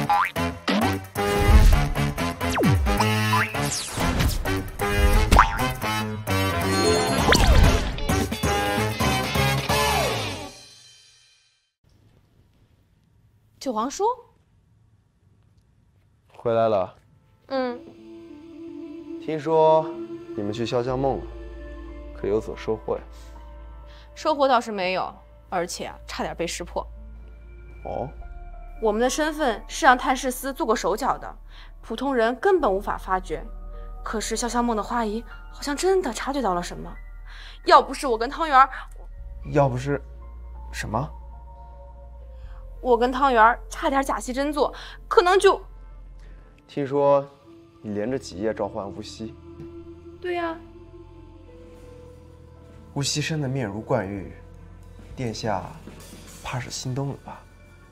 九皇叔， 回来了。听说你们去潇湘梦了，可有所收获呀？ 收获倒是没有，而且差点被识破。 哦， 我们的身份是让探视司做过手脚的，普通人根本无法发觉。可是潇湘梦的花姨好像真的察觉到了什么，要不是我跟汤圆， 要不是什么？ 我跟汤圆差点假戏真做，可能就…… 听说你连着几夜召唤乌溪。 对呀。 乌溪生的面如冠玉，殿下怕是心动了吧？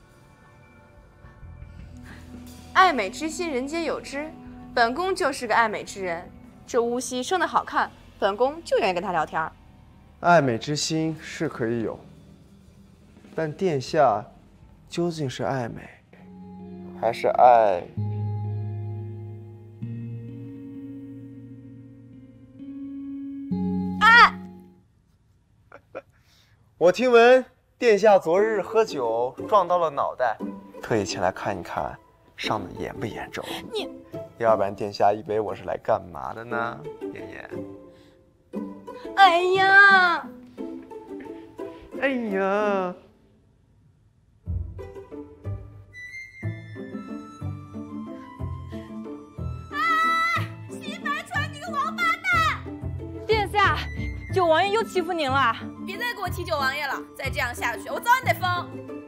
爱美之心，人皆有之。本宫就是个爱美之人，这乌溪生得好看，本宫就愿意跟他聊天。 爱美之心是可以有，但殿下究竟是爱美，还是爱？我听闻殿下昨日喝酒撞到了脑袋，特意前来看一看，伤得严不严重？ 你， 要不然殿下以为我是来干嘛的呢？妍妍。 哎呀， 哎呀！ 洗白川，你个王八蛋！ 殿下，九王爷又欺负您了。 别再给我提九王爷了，再这样下去，我早晚得疯。